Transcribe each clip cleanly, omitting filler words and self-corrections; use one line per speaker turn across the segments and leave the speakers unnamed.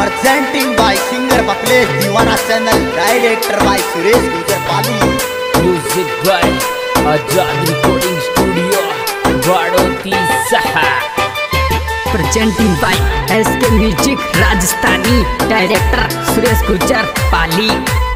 presenting by singer Baklesh Diwana channel, director by Suresh Gujar Pali,
music by Azad Recording Studio, Vadoti Saha,
presenting by SK Music Rajasthani, director Suresh Gujar Pali.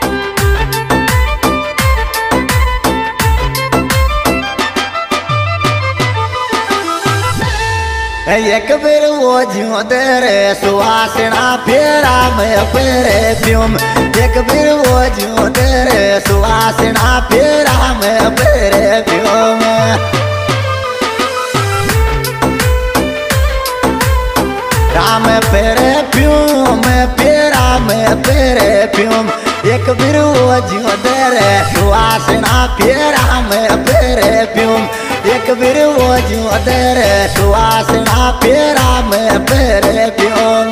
एक बेर वो ज्यों तेरे सुहासना फेरा में फेरे प्यूम, एक बेर वो ज्यों तेरे सुहासना फेरा में फेरे प्यूम। राम फेरे प्यूम फेरा में फेरे प्यूम, एक बेर वो ज्यों तेरे सुहासना फेरा में फेरे प्यूम, एक बेर वो ज्यों तेरे सुहासना फेरा में फेरे प्यूम।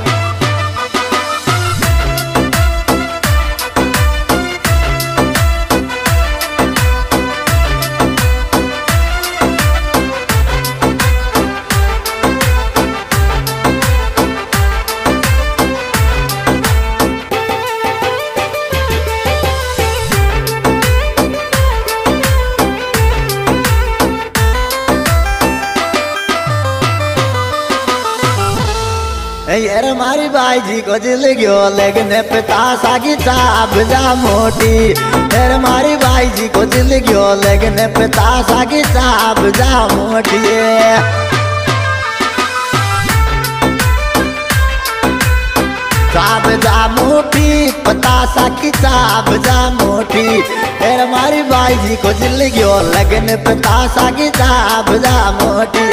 यार मारी बाई जी को जिल गयो लेकिन पिता सागी चाप जा मोटी, यार मारी बाई जी को जिल गयो लेकिन पिता सागी चाप जा मोटी। चाप जा मोटी पता साकी चाप जा मोटी, यार मारी बाई जी को जिल गयो लेकिन पिता सागी चाप जा मोटी।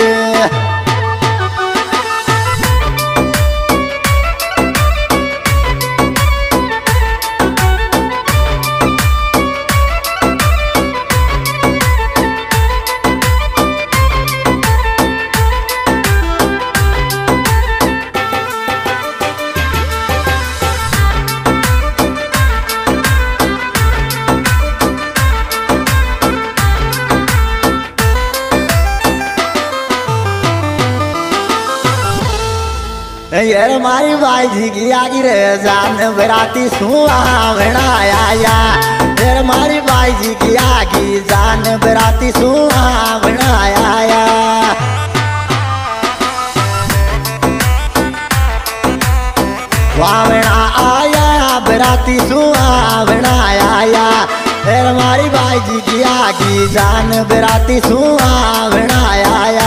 यार मारी बाई जी की आगी रे जान बराती सुहावना आया, यार मारी बाई जी की आगी जान बराती सुहावना आया। सुहावना आया बराती सुहावना आया, यार मारी बाई जी की आगी जान बराती सुहावना आया।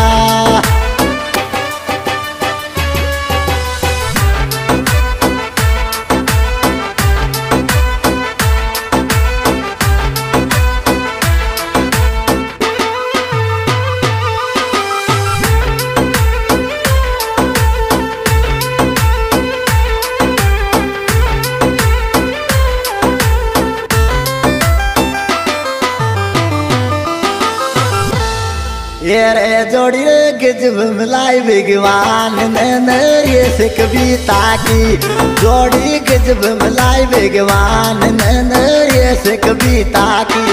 ये रे जोड़ी गजब मिलाई भगवान ने ये से कविता की, जोड़ी गजब मिलाई भगवान ने ये से कविता की।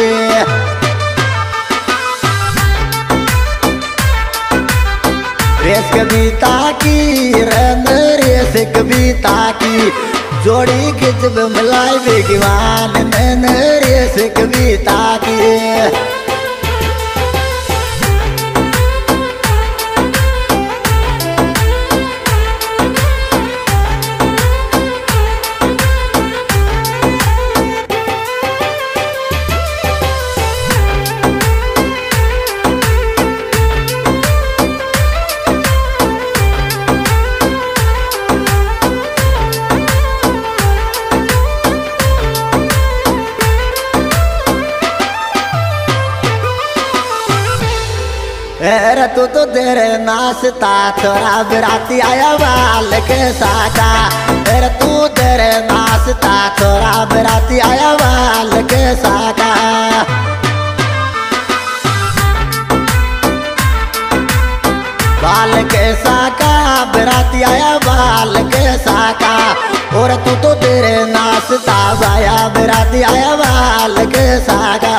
रेस कविता की रे से कविता की, जोड़ी गजब मिलाई भगवान ने ये से कविता की। अरे तू तो तेरे नाचता थोड़ा बराती आया बाल के साका, अरे तू तेरे नाचता थोड़ा बराती आया बाल के साका। बाल के साका बराती आया बाल के साका, और तू तो तेरे नाचता आया बराती आया बाल के साका।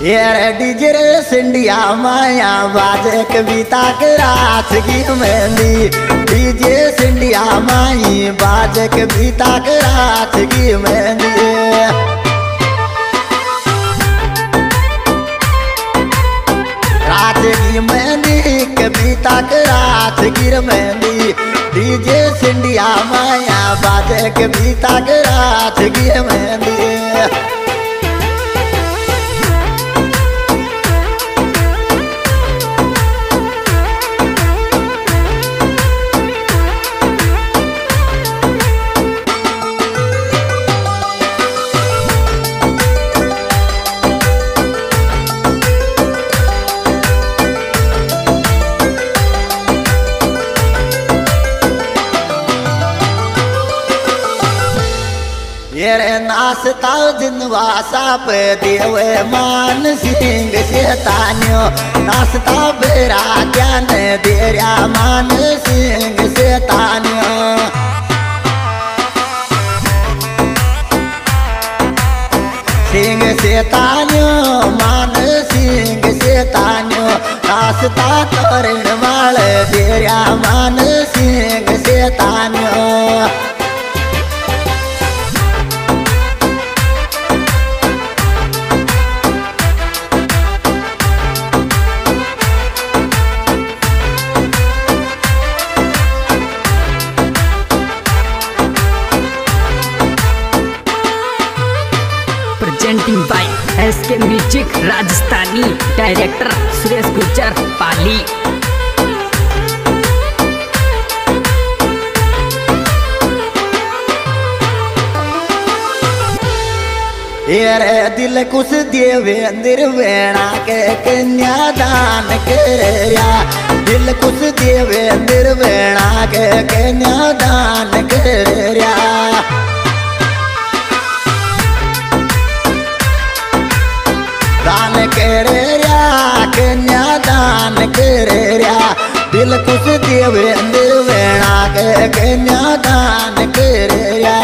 ये रे डीजे रे सिंडिया माया बाजे कविता के रात की मेहंदी डीजे सिंडिया माई बाजे कविता के रात की मेहंदी रात की मेहंदी कविता के रात की मेहंदी डीजे सिंडिया माया बाजे कविता के रात की मेहंदी ये रे नाचता जिनवासा पे देवे मान सिंह से तान्यो नाचता बेरा ज्ञान देरिया मान सिंह से तान्यो सिंह से तान्यो मान सिंह से तान्यो नाचता तोरण वाले देरिया मान सिंह से तान्यो
presenting by SK music Rajasthani director Suresh Gurjar Pali.
ये रे दिल कुछ देवेंद्र वेणा के कन्यादान करया दिल कुछ देवेंद्र वेणा के कन्यादान करया दान करया कन्यादान करया दिल कुछ देवेंद्र वेणा के कन्यादान करया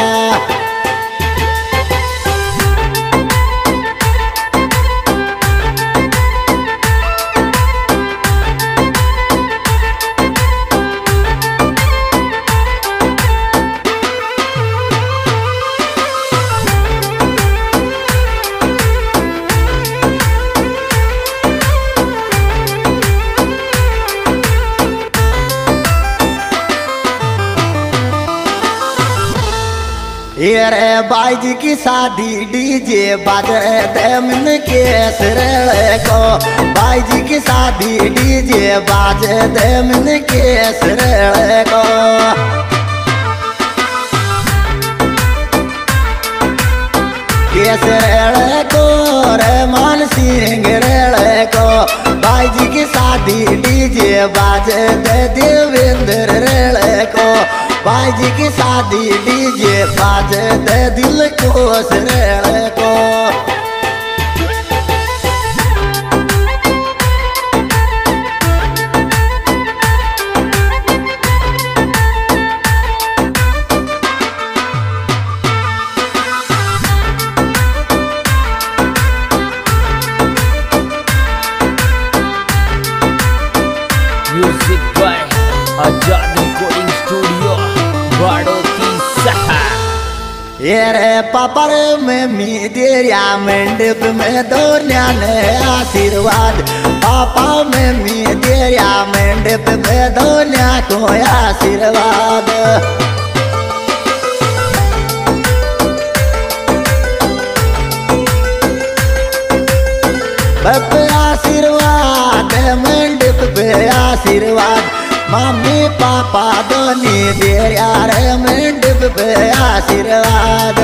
ये रे बाजी की शादी डीजे बाजे दमन के सरले को बाजी की शादी डीजे बाजे दमन के सरले को केसरे को रे मान सिंह रे को बाजी की शादी डीजे बाजे दे देवेंद्र रे को बाजी की शादी डीजे बाजे दे दिल को सरे को
music by Azad recording studio Badoti सहा।
ये रे पापर में मी देरिया मंडप में दोनिया ने आशीर्वाद पापा में मी देरिया मंडप में दोनिया को आशीर्वाद बाप आशीर्वाद मंडप पे आशीर्वाद मम्मी पापा दोनी देरिया रे मंडप पे आशीर्वाद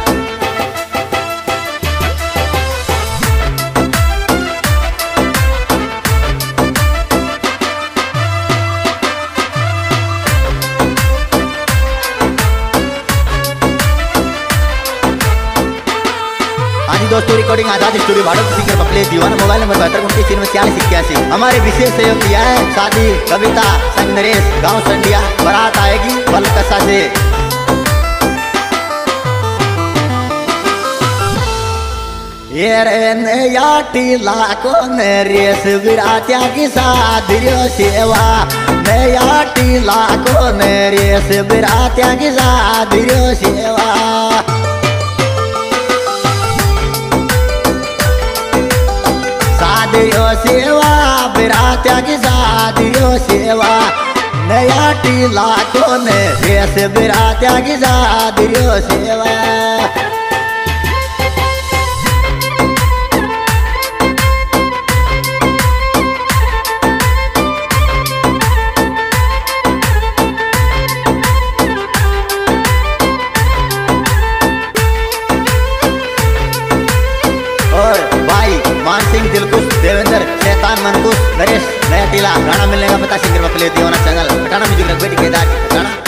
दोस्तों recording Azad studio Bharat singer बकले दीवाना मोबाइल नंबर 7229 हमारे विशेष सहयोग दिया है शादी कविता संग नरेश गाँव संडिया बारात आएगी बलकसा से। ये रे नया टीला को रेस बिरात्या की सादरियो सेवा नया टीला को रेस बिरात्या की सादरियो सेवा सादरियो सेवा बिरात्या की सादरियो सेवा नया टीला को रेस बिरात्या की सादरियो सेवा दिलकुश देवेंद्र शैतान मनकुश नरेश नया टीला गाना मिलने का पता सिंगर मकले दियोना चैनल हटाना म्यूजिक रख बेटी केदार हटाना।